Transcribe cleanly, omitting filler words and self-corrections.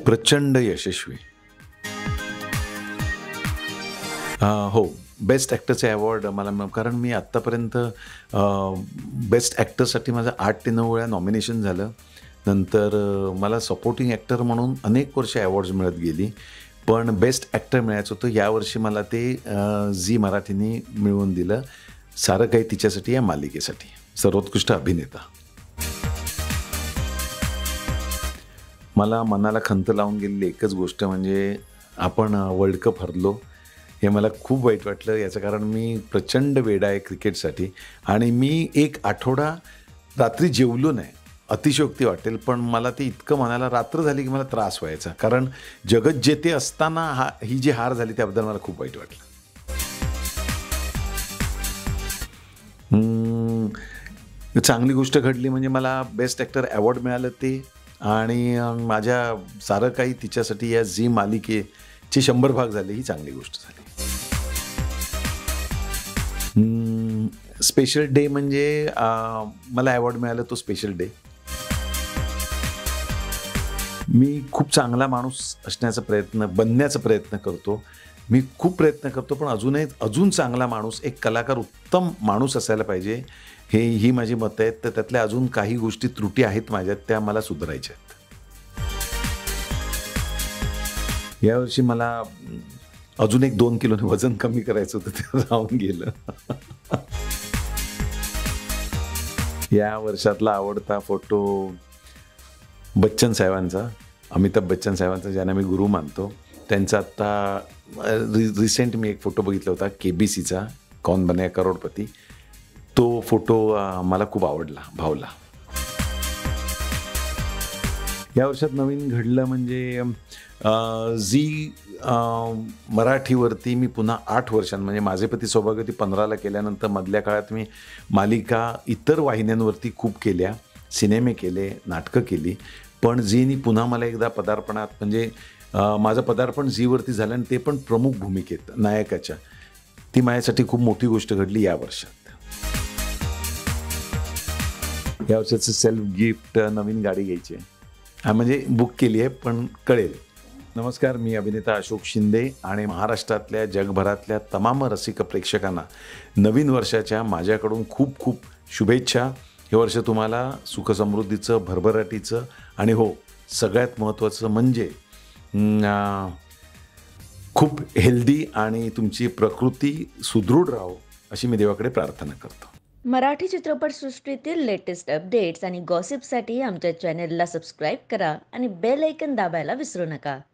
प्रचंड यशस्वी. हो. Best ॲक्टरचे award मला कारण मी आत्तापर्यंत बेस्ट ॲक्टरसाठी माझं 8 ते 9 वेळा नॉमिनेशन झालं. नंतर मला सपोर्टिंग ॲक्टर म्हणून अनेक वर्ष अवॉर्ड्स मिळत गेली. पण बेस्ट ॲक्टर मिळायचं होतं. यावर्षी मला ते झी मराठीने मिळवून दिलं. सारं काही तिच्यासाठी या मालिकेसाठी. सर्वोत्कृष्ट अभिनेता. मला मनाला खंत लावून गेलेली एकच गोष्ट म्हणजे आपण वर्ल्ड कप हरलो. हे मला खूप वाईट वाटलं. याचं कारण मी प्रचंड वेडा आहे क्रिकेटसाठी आणि मी एक आठवडा रात्री जेवलो नाही. अतिशयोक्ती वाटेल, पण मला ते इतकं मनाला रात्र झाली की मला त्रास व्हायचा. कारण जगत जेते असताना ही जी हार झाली त्याबद्दल मला खूप वाईट वाटलं. चांगली गोष्ट घडली म्हणजे मला बेस्ट ॲक्टर अवॉर्ड मिळालं ते आणि माझ्या सारं काही तिच्यासाठी या झी मालिकेचे 100 भाग झाले, ही चांगली गोष्ट झाली. स्पेशल डे म्हणजे मला अवॉर्ड मिळाला तो स्पेशल डे. मी खूप चांगला माणूस बनण्याचा प्रयत्न करतो. मी खूप प्रयत्न करतो, पण अजून चांगला माणूस, एक कलाकार, उत्तम माणूस असायला पाहिजे. ही माझी मतं आहेत. तर त्यातल्या अजून काही गोष्टी त्रुटी आहेत माझ्यात, त्या मला सुधारायच्या आहेत. यावर्षी मला अजून एक 2 किलोने वजन कमी करायचं होतं, ते राहून गेलं. या वर्षातला आवडता फोटो बच्चन साहेबांचा, अमिताभ बच्चन साहेबांचा, ज्यांना मी गुरु मानतो. त्यांचा आत्ता रिसेंट मी एक फोटो बघितला होता KBCचा, कौन बनेगा करोडपती. तो फोटो मला खूप आवडला, भावला. या वर्षात नवीन घडलं म्हणजे झी मराठीवरती मी पुन्हा 8 वर्षांनी म्हणजे माझे पती सौभाग्यवती 15ला केल्यानंतर मधल्या काळात मी मालिका इतर वाहिन्यांवरती खूप केल्या, सिनेमे केले, नाटकं केली. पण झीनी पुन्हा मला एकदा पदार्पणात म्हणजे माझं पदार्पण झीवरती झालं आणि ते पण प्रमुख भूमिकेत नायकाच्या. ती माझ्यासाठी खूप मोठी गोष्ट घडली या वर्षात. या वर्षाचं सेल्फ गिफ्ट नवीन गाडी घ्यायची आहे. म्हणजे बुक केली आहे, पण कळेल. नमस्कार, मी अभिनेता अशोक शिंदे आणि महाराष्ट्रातल्या जगभरातल्या तमाम रसिक प्रेक्षकांना नवीन वर्षाच्या माझ्याकडून खूप खूप शुभेच्छा. हे वर्ष तुम्हाला सुखसमृद्धीचं, भरभराटीचं आणि हो, सगळ्यात महत्त्वाचं म्हणजे खूप हेल्दी आणि तुमची प्रकृती सुदृढ राहो अशी मी देवाकडे प्रार्थना करतो. मराठी चित्रपटसृष्टीतील लेटेस्ट अपडेट्स आणि गॉसिपसाठी आमच्या चॅनेलला सबस्क्राईब करा आणि बेल ऐकन दाबायला विसरू नका.